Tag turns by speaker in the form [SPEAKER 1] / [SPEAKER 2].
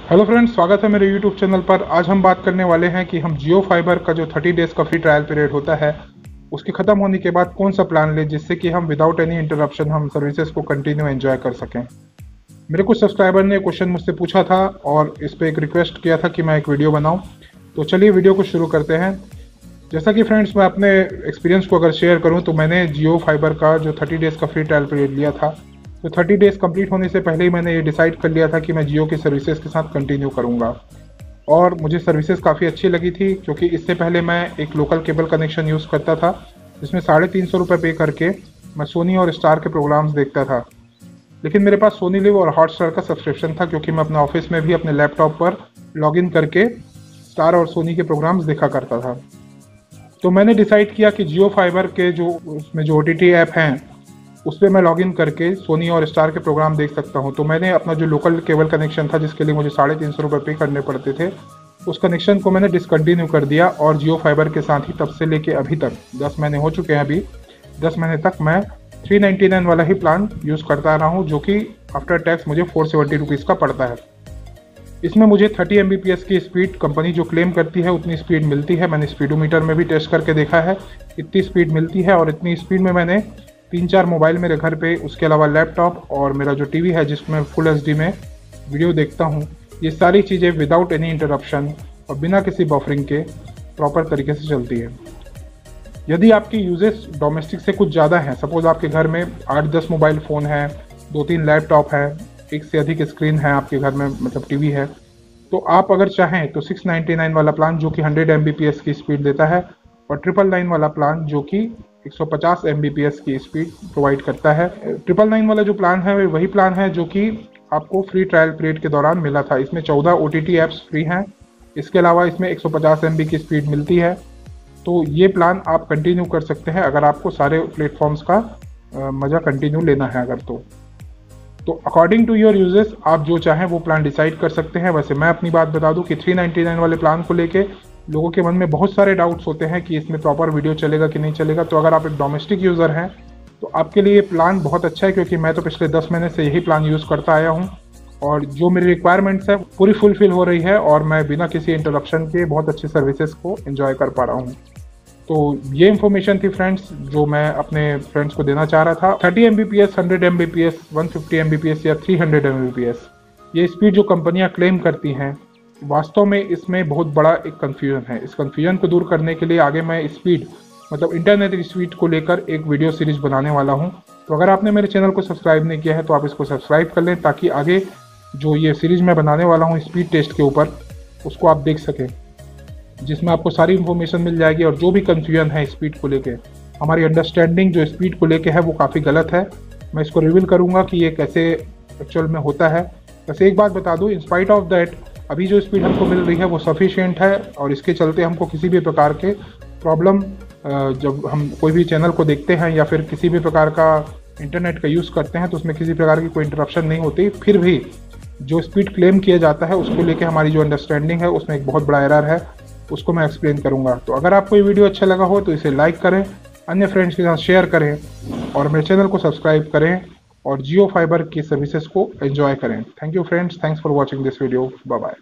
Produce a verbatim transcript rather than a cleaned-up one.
[SPEAKER 1] Hello friends, स्वागत है मेरे यूट्यूब चैनल पर। आज हम बात करने वाले हैं कि हम जियो फाइबर का जो थर्टी डेज का फ्री ट्रायल पीरियड होता है उसके ख़त्म होने के बाद कौन सा प्लान लें जिससे कि हम विदाउट एनी इंटरप्शन हम सर्विसेज को कंटिन्यू एंजॉय कर सकें। मेरे कुछ सब्सक्राइबर ने क्वेश्चन मुझसे पूछा था और इस पर एक रिक्वेस्ट किया था कि मैं एक वीडियो बनाऊँ। तो चलिए वीडियो को शुरू करते हैं। जैसा कि फ्रेंड्स मैं अपने एक्सपीरियंस को अगर शेयर करूँ तो मैंने जियो फाइबर का जो थर्टी डेज़ का फ्री ट्रायल पीरियड लिया था, तो थर्टी डेज़ कंप्लीट होने से पहले ही मैंने ये डिसाइड कर लिया था कि मैं जियो की सर्विसेज के साथ कंटिन्यू करूँगा। और मुझे सर्विसेज काफ़ी अच्छी लगी थी क्योंकि इससे पहले मैं एक लोकल केबल कनेक्शन यूज़ करता था जिसमें साढ़े तीन सौ रुपये पे करके मैं सोनी और स्टार के प्रोग्राम्स देखता था। लेकिन मेरे पास सोनी लिव और हॉटस्टार का सब्सक्रिप्शन था क्योंकि मैं अपने ऑफिस में भी अपने लैपटॉप पर लॉगिन करके स्टार और सोनी के प्रोग्राम्स देखा करता था। तो मैंने डिसाइड किया कि जियो फाइबर के जो उसमें जो ओ टी टी ऐप हैं उस पर मैं लॉगिन करके सोनी और स्टार के प्रोग्राम देख सकता हूं। तो मैंने अपना जो लोकल केबल कनेक्शन था जिसके लिए मुझे साढ़े तीन सौ रुपये पे करने पड़ते थे, उस कनेक्शन को मैंने डिसकंटिन्यू कर दिया और जियो फाइबर के साथ ही तब से लेके अभी तक दस महीने हो चुके हैं। अभी दस महीने तक मैं थ्री नाइन्टी नाइन वाला ही प्लान यूज़ करता रहा हूँ जो कि आफ्टर टैक्स मुझे फोर सेवेंटी रुपीज़ का पड़ता है। इसमें मुझे thirty M B P S की स्पीड कंपनी जो क्लेम करती है उतनी स्पीड मिलती है। मैंने स्पीडोमीटर में भी टेस्ट करके देखा है, इतनी स्पीड मिलती है। और इतनी स्पीड में मैंने तीन चार मोबाइल मेरे घर पे, उसके अलावा लैपटॉप और मेरा जो टीवी है जिसमें फुल एच डी में वीडियो देखता हूँ, ये सारी चीज़ें विदाउट एनी इंटरप्शन और बिना किसी बफरिंग के प्रॉपर तरीके से चलती है। यदि आपकी यूजेस डोमेस्टिक से कुछ ज़्यादा हैं, सपोज आपके घर में आठ दस मोबाइल फ़ोन है, दो तीन लैपटॉप है, एक से अधिक स्क्रीन है आपके घर में, मतलब टीवी है, तो आप अगर चाहें तो सिक्स नाइन्टी नाइन वाला प्लान जो कि hundred M B P S की स्पीड देता है और ट्रिपल नाइन वाला प्लान जो कि एक सौ पचास एम बी पी एस की स्पीड प्रोवाइड करता है। ट्रिपल नाइन वाला जो प्लान है वही प्लान है जो कि आपको फ्री ट्रायल पीरियड के दौरान मिला था। इसमें चौदह O T T apps free हैं, इसके अलावा इसमें एक सौ पचास एम बी की स्पीड मिलती है। तो ये प्लान आप कंटिन्यू कर सकते हैं अगर आपको सारे प्लेटफॉर्म्स का मज़ा कंटिन्यू लेना है अगर तो तो अकॉर्डिंग टू योर यूजेस आप जो चाहें वो प्लान डिसाइड कर सकते हैं। वैसे मैं अपनी बात बता दूं कि थ्री नाइन्टी नाइन वाले प्लान को लेके लोगों के मन में बहुत सारे डाउट्स होते हैं कि इसमें प्रॉपर वीडियो चलेगा कि नहीं चलेगा। तो अगर आप एक डोमेस्टिक यूज़र हैं तो आपके लिए ये प्लान बहुत अच्छा है क्योंकि मैं तो पिछले दस महीने से यही प्लान यूज़ करता आया हूँ और जो मेरी रिक्वायरमेंट्स है पूरी फुलफिल हो रही है और मैं बिना किसी इंटरप्शन के बहुत अच्छी सर्विसेज को एंजॉय कर पा रहा हूँ। तो ये इन्फॉर्मेशन थी फ्रेंड्स जो मैं अपने फ्रेंड्स को देना चाह रहा था। Thirty M B P S, hundred M B P S, one fifty M B P S या three hundred M B P S, ये स्पीड जो कंपनियां क्लेम करती हैं, वास्तव में इसमें बहुत बड़ा एक कन्फ्यूजन है। इस कन्फ्यूजन को दूर करने के लिए आगे मैं स्पीड मतलब इंटरनेट स्पीड को लेकर एक वीडियो सीरीज बनाने वाला हूँ। तो अगर आपने मेरे चैनल को सब्सक्राइब नहीं किया है तो आप इसको सब्सक्राइब कर लें ताकि आगे जो ये सीरीज मैं बनाने वाला हूँ स्पीड टेस्ट के ऊपर उसको आप देख सकें, जिसमें आपको सारी इन्फॉर्मेशन मिल जाएगी। और जो भी कन्फ्यूजन है स्पीड को लेके, हमारी अंडरस्टैंडिंग जो स्पीड को लेके है वो काफ़ी गलत है, मैं इसको रिवील करूंगा कि ये कैसे एक्चुअल में होता है। वैसे एक बात बता दूं, इन स्पाइट ऑफ दैट अभी जो स्पीड हमको मिल रही है वो सफिशिएंट है और इसके चलते हमको किसी भी प्रकार के प्रॉब्लम, जब हम कोई भी चैनल को देखते हैं या फिर किसी भी प्रकार का इंटरनेट का यूज़ करते हैं तो उसमें किसी प्रकार की कोई इंटरप्शन नहीं होती। फिर भी जो स्पीड क्लेम किया जाता है उसको लेके हमारी जो अंडरस्टैंडिंग है उसमें एक बहुत बड़ा एरर है, उसको मैं एक्सप्लेन करूंगा। तो अगर आपको ये वीडियो अच्छा लगा हो तो इसे लाइक करें, अन्य फ्रेंड्स के साथ शेयर करें और मेरे चैनल को सब्सक्राइब करें और जियो फाइबर की सर्विसेज को एंजॉय करें। Thank you friends, thanks for watching this video, bye bye.